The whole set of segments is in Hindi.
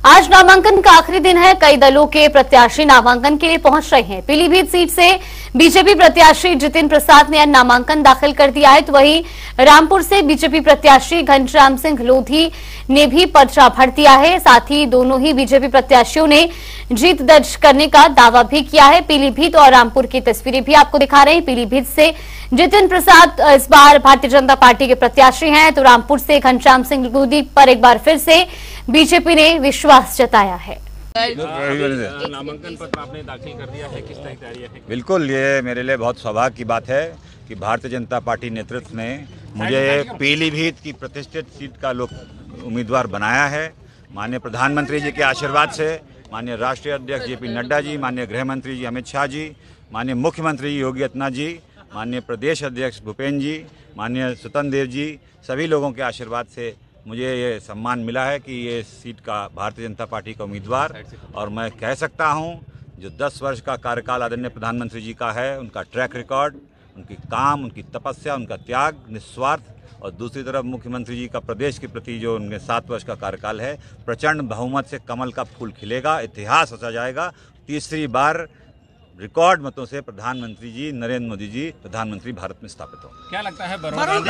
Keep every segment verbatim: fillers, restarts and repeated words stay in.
आज नामांकन का आखिरी दिन है। कई दलों के प्रत्याशी नामांकन के लिए पहुंच रहे हैं। पीलीभीत सीट से बीजेपी प्रत्याशी जितिन प्रसाद ने नामांकन दाखिल कर दिया है, तो वहीं रामपुर से बीजेपी प्रत्याशी घनश्याम सिंह लोधी ने भी पर्चा भर दिया है। साथ ही दोनों ही बीजेपी प्रत्याशियों ने जीत दर्ज करने का दावा भी किया है। पीलीभीत और रामपुर की तस्वीरें भी आपको दिखा रहे हैं। पीलीभीत से जितिन प्रसाद इस बार भारतीय जनता पार्टी के प्रत्याशी हैं, तो रामपुर से घनश्याम सिंह लोधी पर एक बार फिर से बीजेपी ने विश्वास जताया है। नामांकन पत्र आपने दाखिल कर दिया है, किस तरह की तैयारी है? बिल्कुल, ये मेरे लिए बहुत सौभाग्य की बात है कि भारतीय जनता पार्टी नेतृत्व ने मुझे पीलीभीत की प्रतिष्ठित सीट का लोक उम्मीदवार बनाया है। माननीय प्रधानमंत्री जी के आशीर्वाद से, माननीय राष्ट्रीय अध्यक्ष जे पी नड्डा जी, माननीय गृह मंत्री जी अमित शाह जी, माननीय मुख्यमंत्री योगी आदित्यनाथ जी, माननीय प्रदेश अध्यक्ष भूपेन्द्र जी, माननीय स्वतंत्र देव जी, सभी लोगों के आशीर्वाद से मुझे ये सम्मान मिला है कि ये सीट का भारतीय जनता पार्टी का उम्मीदवार, और मैं कह सकता हूँ जो दस वर्ष का कार्यकाल आदरणीय प्रधानमंत्री जी का है, उनका ट्रैक रिकॉर्ड, उनकी काम, उनकी तपस्या, उनका त्याग, निस्वार्थ, और दूसरी तरफ मुख्यमंत्री जी का प्रदेश के प्रति जो उनके सात वर्ष का कार्यकाल है, प्रचंड बहुमत से कमल का फूल खिलेगा, इतिहास रचा जाएगा। तीसरी बार रिकॉर्ड मतों से प्रधानमंत्री जी नरेंद्र मोदी जी प्रधानमंत्री भारत में स्थापित हो। क्या लगता है? धन्यवाद,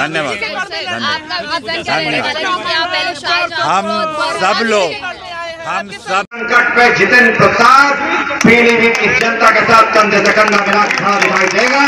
धन्यवाद। हम सब लोग हम सब संकट पे जितिन प्रसाद पीलीभीत की जनता के साथ कंधे से कंधा मिला खड़ा दिखाई देगा।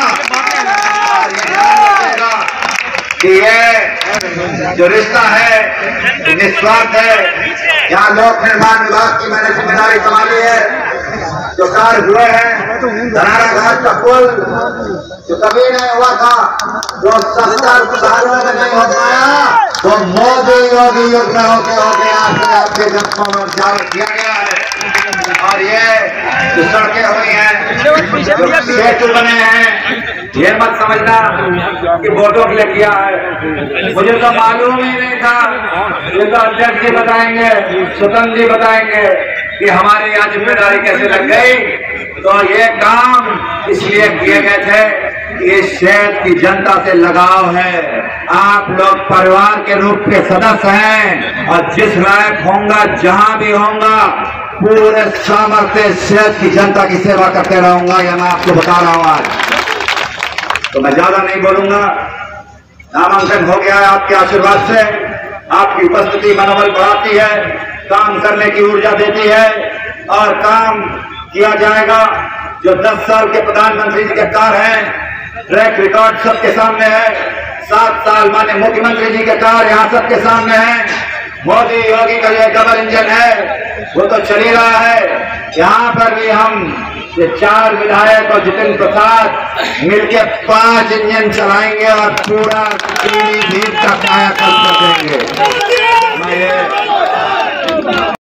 कि ये जो रिश्ता है निस्वार्थ है। यहाँ लोक निर्माण विभाग की मैंने जिम्मेदारी संभाली है। जो कार्य हुए हैं, धनारा घाट का पुल जो कभी नहीं हुआ था, जो सत्तर सालों में नहीं हो पाया, तो मोदी योगी युग में होके होके आपके आपके जन्मों में जारी किया गया है। और ये जो सड़कें हुई हैं, जो सेतु बने हैं, ये मत समझना कि वोटों के लिए किया है। मुझे तो मालूम ही नहीं था। ये तो अध्यक्ष जी बताएंगे, स्वतंत्र जी बताएंगे कि हमारी यहाँ जिम्मेदारी कैसे लग गई। तो ये काम इसलिए किए गए थे कि इस शहर की जनता से लगाव है। आप लोग परिवार के रूप के सदस्य हैं, और जिस लायक होऊंगा, जहां भी होऊंगा, पूरे सामर्थ्य शहर की जनता की सेवा करते रहूंगा। यह मैं आपको बता रहा हूं आज। तो मैं ज्यादा नहीं बोलूंगा। नामांकन हो गया है आपके आशीर्वाद से। आपकी उपस्थिति मनोबल बढ़ाती है, काम करने की ऊर्जा देती है, और काम किया जाएगा। जो दस साल के प्रधानमंत्री जी के कार्य हैं, ट्रैक रिकॉर्ड सबके सामने है। सात साल माननीय मुख्यमंत्री जी के कार्य यहाँ सबके सामने है। मोदी योगी का ये डबल इंजन है, वो तो चल ही रहा है। यहाँ पर भी हम ये चार विधायक और जितिन प्रसाद मिलके पांच इंजन चलाएंगे और पूरा पीलीभीत का कायाकल्प कर देंगे। मैं ये